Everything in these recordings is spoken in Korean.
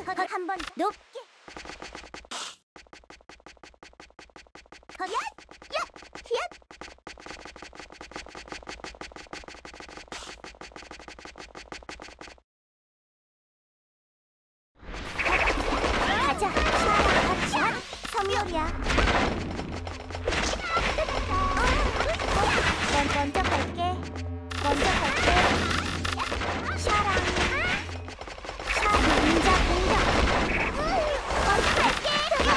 한 번 높게. 야! 야! 가자. 샷. 선물이야. 먼저 갈게. 샤랑. 공작. 먼저 갈게.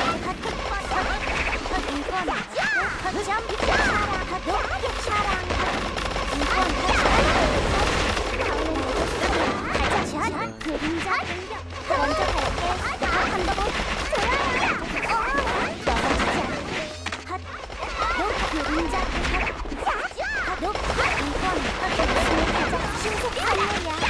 이건 점. 샤랑. 가자. 샷. 그림자. 먼저 갈게. 한번 그림자. 신속 선물이야.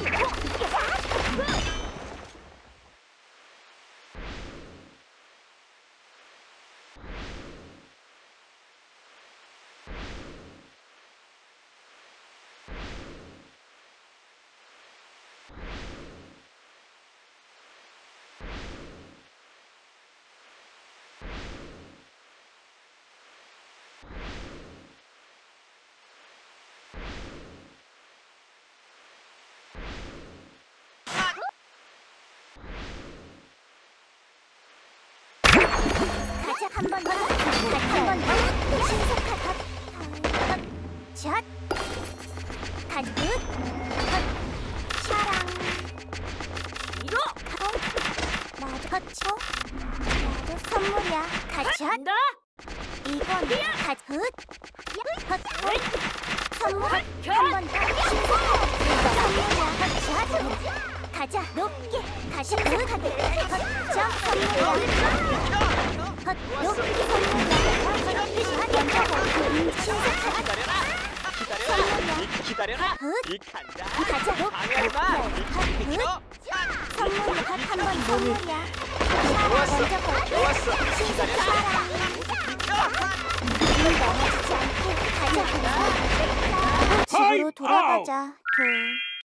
한 번 더. 신속한 샷. 굿. 샤랑. 이거. 나도 선물이야. 샷. 이건 굿. 선물. 한 번 더. 신속한 선물이야. 가자. 높게. 다시 굿하게. 선물이야. 높게 기다려라. 이 간다. 가자. 방해하지 마. 선물이야. 한번 선물이야. 좋았어. 기다려라. 넘어지지 않게 가자. 집으로 돌아가자.